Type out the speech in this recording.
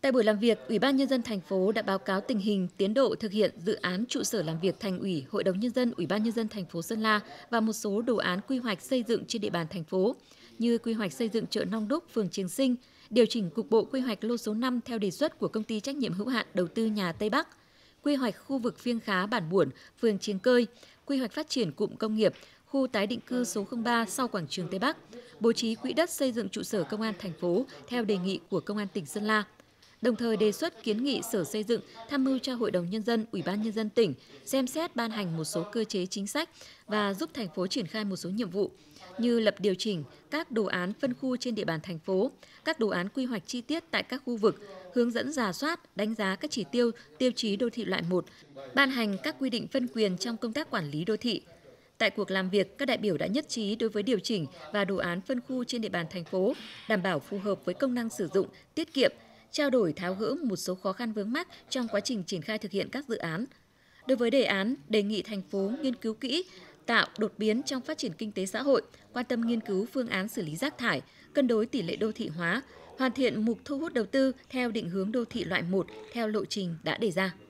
Tại buổi làm việc, Ủy ban Nhân dân thành phố đã báo cáo tình hình tiến độ thực hiện dự án trụ sở làm việc Thành ủy, Hội đồng Nhân dân, Ủy ban Nhân dân thành phố Sơn La và một số đồ án quy hoạch xây dựng trên địa bàn thành phố, như quy hoạch xây dựng chợ Nong Đúc, phường Triềng Sinh, điều chỉnh cục bộ quy hoạch lô số 5 theo đề xuất của công ty trách nhiệm hữu hạn đầu tư nhà Tây Bắc, quy hoạch khu vực Phiêng Khá, Bản Buổn, phường Triềng Cơi, quy hoạch phát triển cụm công nghiệp, khu tái định cư số 03 sau quảng trường Tây Bắc, bố trí quỹ đất xây dựng trụ sở công an thành phố theo đề nghị của Công an tỉnh Sơn La. Đồng thời đề xuất kiến nghị Sở Xây dựng tham mưu cho Hội đồng Nhân dân, Ủy ban Nhân dân tỉnh xem xét ban hành một số cơ chế chính sách và giúp thành phố triển khai một số nhiệm vụ như lập điều chỉnh các đồ án phân khu trên địa bàn thành phố, các đồ án quy hoạch chi tiết tại các khu vực, hướng dẫn rà soát, đánh giá các chỉ tiêu, tiêu chí đô thị loại 1, ban hành các quy định phân quyền trong công tác quản lý đô thị. Tại cuộc làm việc, các đại biểu đã nhất trí đối với điều chỉnh và đồ án phân khu trên địa bàn thành phố, đảm bảo phù hợp với công năng sử dụng, tiết kiệm, trao đổi tháo gỡ một số khó khăn vướng mắc trong quá trình triển khai thực hiện các dự án. Đối với đề án, đề nghị thành phố nghiên cứu kỹ, tạo đột biến trong phát triển kinh tế xã hội, quan tâm nghiên cứu phương án xử lý rác thải, cân đối tỷ lệ đô thị hóa, hoàn thiện mục thu hút đầu tư theo định hướng đô thị loại 1 theo lộ trình đã đề ra.